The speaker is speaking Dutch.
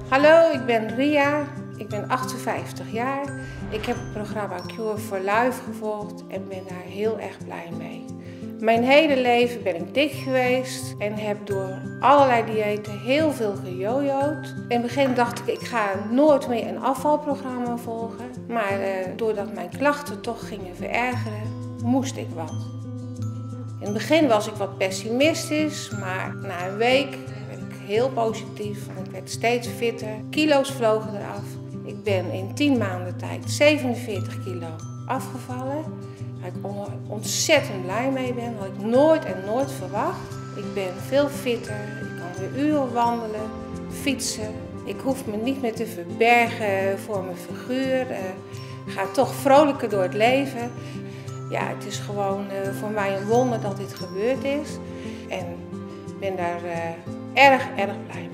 Hallo, ik ben Ria. Ik ben 58 jaar. Ik heb het programma Cure for Life gevolgd en ben daar heel erg blij mee. Mijn hele leven ben ik dik geweest en heb door allerlei diëten heel veel gejojo'd. In het begin dacht ik ga nooit meer een afvalprogramma volgen. Maar doordat mijn klachten toch gingen verergeren, moest ik wat. In het begin was ik wat pessimistisch, maar na een week werd ik heel positief. Ik werd steeds fitter, kilo's vlogen eraf. Ik ben in 10 maanden tijd 47 kilo afgevallen. Waar ik ontzettend blij mee ben, had ik nooit en nooit verwacht. Ik ben veel fitter, ik kan weer uren wandelen, fietsen. Ik hoef me niet meer te verbergen voor mijn figuur. Ik ga toch vrolijker door het leven. Ja, het is gewoon voor mij een wonder dat dit gebeurd is. En ik ben daar erg blij mee.